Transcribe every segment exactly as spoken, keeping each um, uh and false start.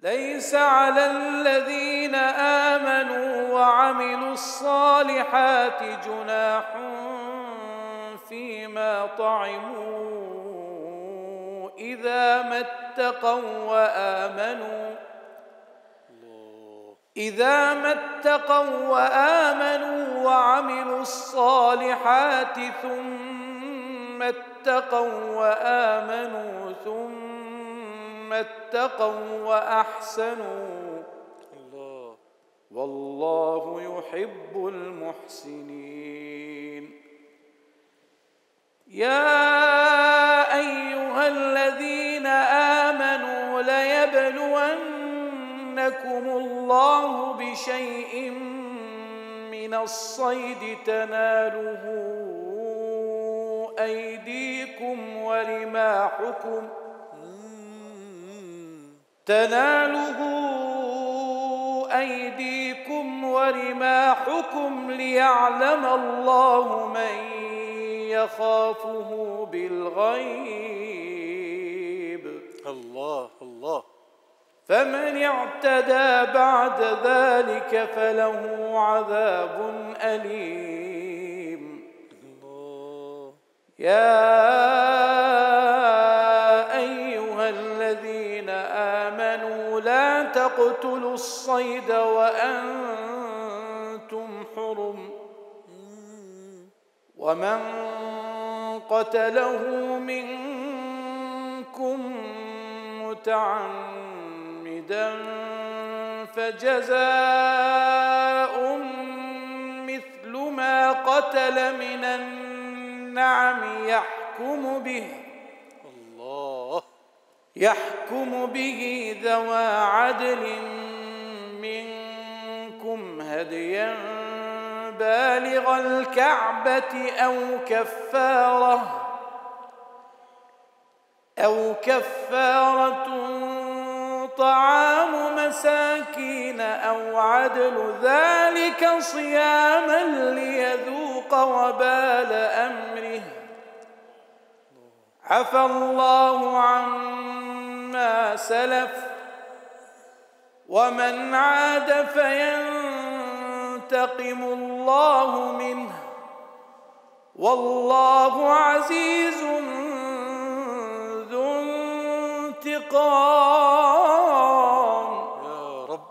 ليس على الذين آمنوا وعملوا الصالحات جناح فيما طعموا إذا ما اتقوا وآمنوا إذا ما اتقوا وآمنوا وعملوا الصالحات ثم اتقوا وآمنوا ثم اتقوا وأحسنوا الله والله يحب المحسنين. يا أيها الذين آمنوا ليبلونكم الله بشيء من الصيد تناله أيديكم ورماحكم تناله أيديكم ورماحكم ليعلم الله من يخافه بالغيب. الله الله. فمن اعتدى بعد ذلك فله عذاب أليم. الله. يا أيها الذين آمنوا لا تقتلوا الصيد وأنتم حرم ومن قتله منكم متعمدا فجزاء مثل ما قتل من النعم يحكم به الله يحكم به ذوى عدل منكم هديا بالغ الكعبة أو كفارة أو كفارة طعام مساكين أو عدل ذلك صياما ليذوق وبال أمره عفى الله عما سلف ومن عاد فينتقم الله منه والله عزيز ذو انتقام. يا رب.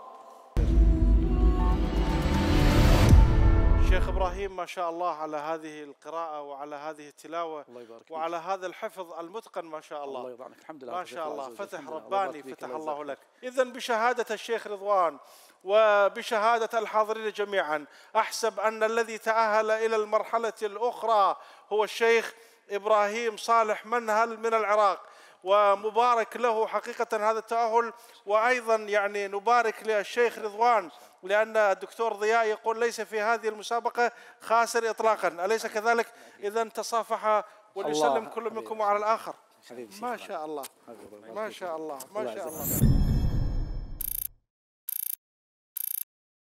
شيخ إبراهيم ما شاء الله على هذه القراءة وعلى هذه التلاوة وعلى هذا الحفظ المتقن ما شاء الله. الله يرضى الحمد لله ما شاء الله فتح رباني فتح الله لك. إذن بشهادة الشيخ رضوان وبشهادة الحاضرين جميعا أحسب أن الذي تأهل إلى المرحلة الأخرى هو الشيخ إبراهيم صالح منهل من العراق، ومبارك له حقيقة هذا التأهل. وأيضا يعني نبارك للشيخ رضوان لأن الدكتور ضياء يقول ليس في هذه المسابقة خاسر إطلاقا، أليس كذلك؟ إذا تصافح وليسلم كل منكم على الآخر. ما شاء الله ما شاء الله ما شاء الله.